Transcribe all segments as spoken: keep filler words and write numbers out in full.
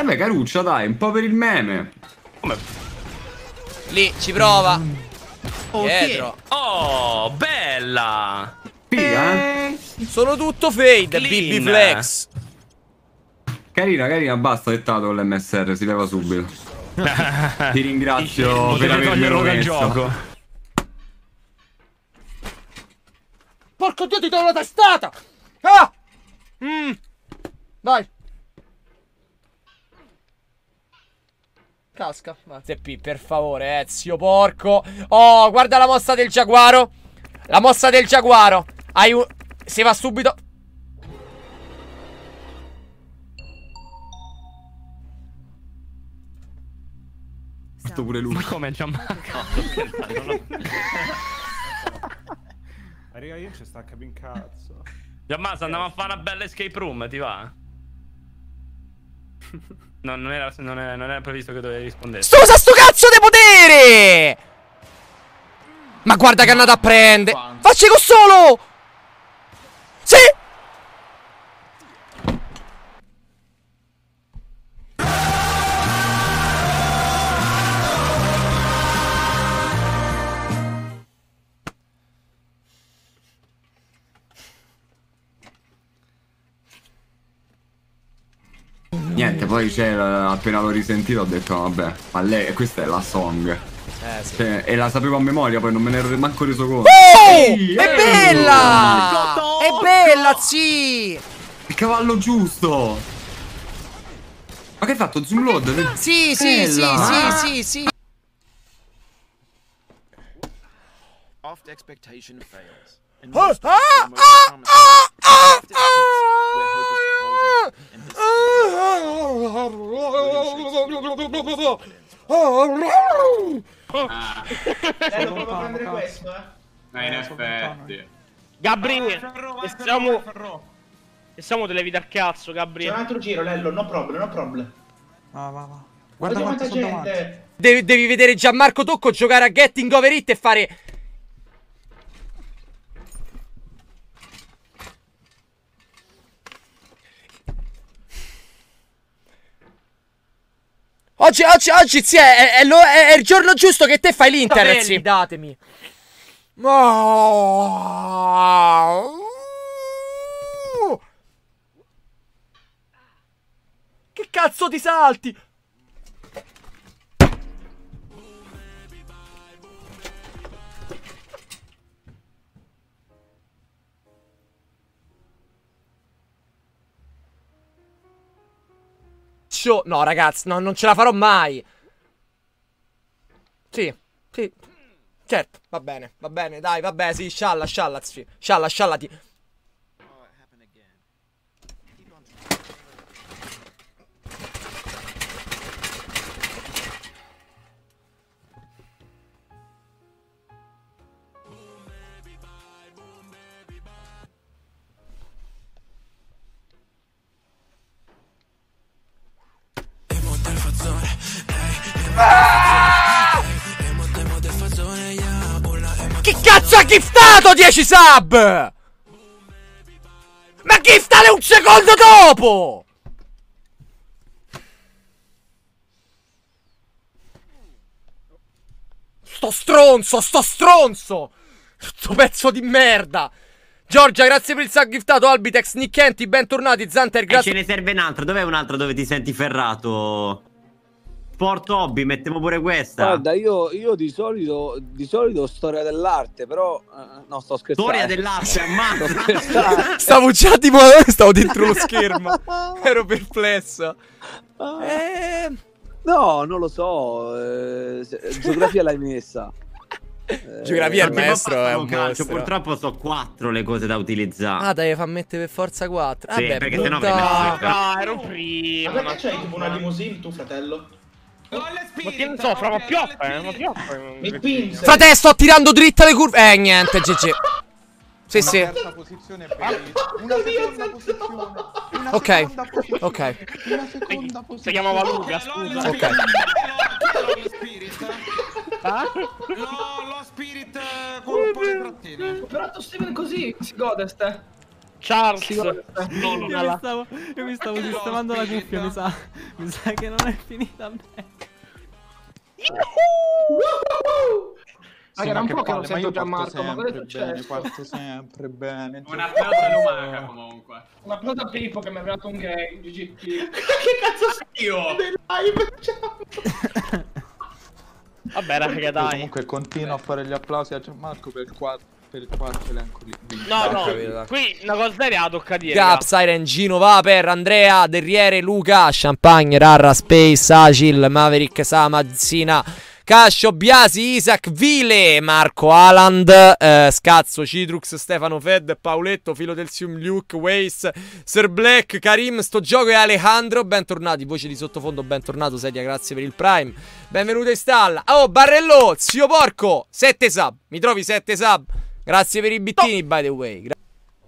Vabbè, caruccia, dai, un po' per il meme. Come? Lì, ci prova. Oh, Dietro. Oh, bella. Figa, eh? Sono tutto fade, Clean. B B Flex. Carina, carina, basta, dettato l'M S R, si leva subito. Ti ringrazio per Potete avermelo toglierlo dal messo. gioco. Porco Dio, ti do la testata! Ah! Mm. Vai. Casca. T P, per favore, Ezio, porco. Oh, guarda la mossa del giaguaro. La mossa del giaguaro. Hai un... Si va subito. Sto pure lui. Ma come Gianmarco? Raga, io ci sta a capire in cazzo. Gianmarco, andiamo a fare una bella escape room, ti va? No, non era, non era, non era previsto che dovevi rispondere. Scusa sto cazzo di potere! Ma guarda che è andato a prendere. Facci con solo! Sì! Niente, poi c'è, appena l'ho risentito ho detto vabbè, ma lei, questa è la song. Eh sì. Cioè, e la sapevo a memoria, poi non me ne ero manco reso conto. Oh! Ehi, È ehi! bella! È bella, sì! Il cavallo giusto! Ma che hai fatto? Zoom load? Sì, sì, sì, Bella! sì, sì, sì. Oft expectation fails. And Ah, most ah, people most ah, promise ah, ah, it hits where hope is cold and this Bello, provo a prendere questo, eh. No, in effetti. Gabri, Ferro, siamo, Ferro. siamo delle vite al cazzo, Gabri. C'è un altro giro, Lello, no problem, no problem. Va, va, va. Guarda Guarda quanta quanto sono davanti. gente. Devi, devi vedere Gianmarco Tocco giocare a Getting Over It e fare... Oggi, oggi, oggi, sì, è, è, lo- è- è il giorno giusto che te fai l'Inter, sì. Datemi. Che cazzo ti salti? No, ragazzi, no, non ce la farò mai. Sì, sì. Certo, va bene, va bene, dai, vabbè, sì, scialla, scialla, sì. Scialla, sciallati. Che cazzo ha giftato dieci sub? Ma giftale un secondo dopo! Sto stronzo, sto stronzo! Sto pezzo di merda! Giorgia, grazie per il sub giftato. Albitex, Nickenti, bentornati. Zanter, E grazie. ce ne serve un altro. Dov'è un altro dove ti senti ferrato? Sport hobby, mettiamo pure questa. Guarda, io, io di solito di solito storia dell'arte, però eh, no, sto scherzando. Storia dell'arte, ammazza. Stavo già tipo, stavo dentro lo schermo. Ero perplesso. Eh... No, non lo so. Eh, se- geografia l'hai messa. Geografia il Non si può maestro fare è un un calcio, mostro. purtroppo sono quattro le cose da utilizzare. Ah, dai, fa mettere per forza quattro. Sì, Vabbè, perché sennò butta- mi metti- Ah, dai, ero prima. Ma perché c'hai tipo una limousine tu, fratello? Ma che ne so, fra ma pioppa, eh, ma pioppa. Mi pinze. Frate, sto tirando dritta le curve. Eh, niente, G G. Sì, sì. Una terza posizione per una seconda posizione. Una Ok, seconda posizione. ok. Una seconda posizione. Si chiamava Luca, scusa. Ok. Lo spirit. Ah? Lo, lo spirit con un po' di proteine. Però tu Steven così si gode ste. Charles. Io mi stavo, io mi stavo sistemando la cuffia, mi sa. Mi sa che non è finita bene. Raga, era un po' che non ma sento io Gianmarco, ma cosa è sempre bene, successo? parto sempre bene. Un applauso a Lumaca comunque. Un applauso a Pippo che mi ha avviato un game, G G T. Che cazzo sei Io! live? Ciao. Vabbè, raga, dai. Comunque continuo a fare gli applausi a Gianmarco per il quarto, per il quarto elenco lì. No, no, capito. qui una cosa seria tocca dire. Gap, Siren, Gino, va per Andrea, Derriere, Luca, Champagne, Rarra, Space, Agil, Maverick, Samazzina, Cascio, Biasi, Isaac, Vile, Marco, Aland, eh, Scazzo, Citrux, Stefano, Fed, Pauletto, Filodelsium, Luke, Waze, Sir Black, Karim, sto gioco e Alejandro. Bentornati, voce di sottofondo, bentornato, Sedia, grazie per il Prime. Benvenuto in stalla. Oh, Barrello, zio porco, sette sub, mi trovi sette sub. Grazie per i bittini, by the way. Gra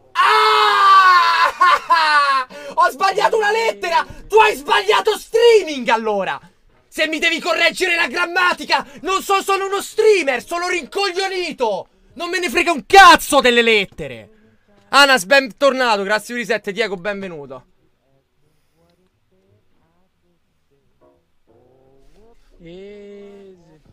ah! Ho sbagliato una lettera! Tu hai sbagliato streaming allora! Se mi devi correggere la grammatica, non so, sono uno streamer, sono rincoglionito! Non me ne frega un cazzo delle lettere! Anas, bentornato, grazie per i sette, Diego, benvenuto. Easy.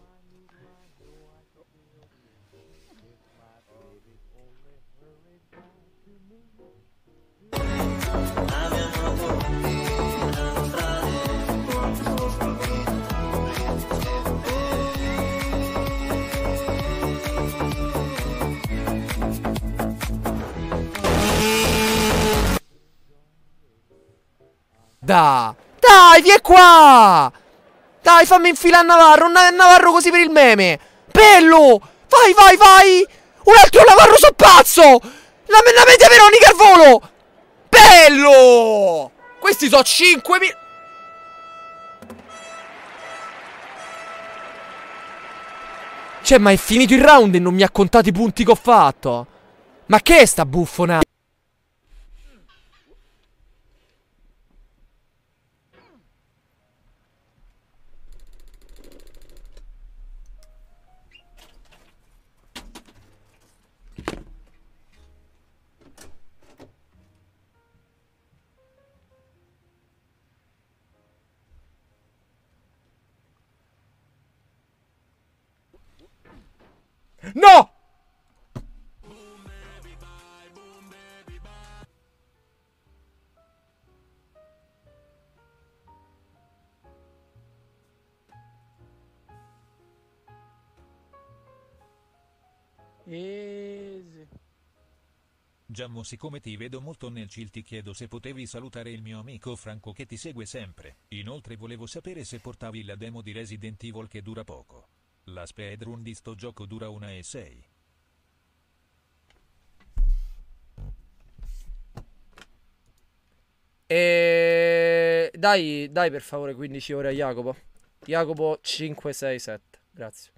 Dai, dai, vieni qua! Dai, fammi infilare a Navarro, un Navarro così per il meme! Bello! Vai, vai, vai! Un altro Navarro, so pazzo! La, la media Veronica al volo! Bello! Questi sono cinquemila... Cioè, ma è finito il round e non mi ha contato i punti che ho fatto? Ma che è sta buffona? No! Easy. Giammo, siccome ti vedo molto nel chill, ti chiedo se potevi salutare il mio amico Franco che ti segue sempre. Inoltre volevo sapere se portavi la demo di Resident Evil che dura poco. La speedrun di sto gioco dura una e sei. E... Dai, dai per favore quindici ore a Jacopo. Jacopo cinque sei sette, grazie.